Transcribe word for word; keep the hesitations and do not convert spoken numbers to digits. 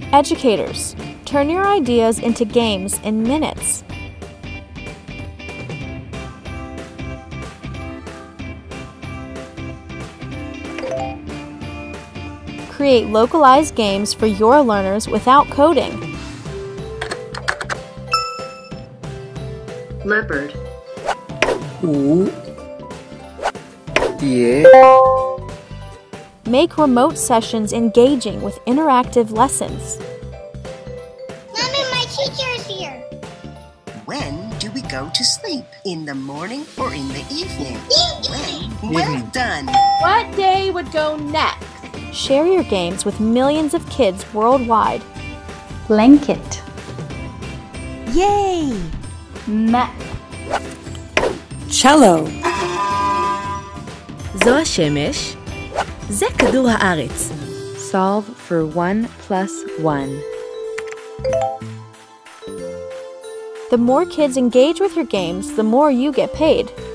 Educators, turn your ideas into games in minutes. Create localized games for your learners without coding. Leopard. Ooh. Yeah. Make remote sessions engaging with interactive lessons. Mommy, my teacher is here. When do we go to sleep? In the morning or in the evening? When? Well Evening. done. What day would go next? Share your games with millions of kids worldwide. Blanket. Yay! Map. cello. זו השמש, זה כדור הארץ. Solve for one plus one. The more kids engage with your games, the more you get paid.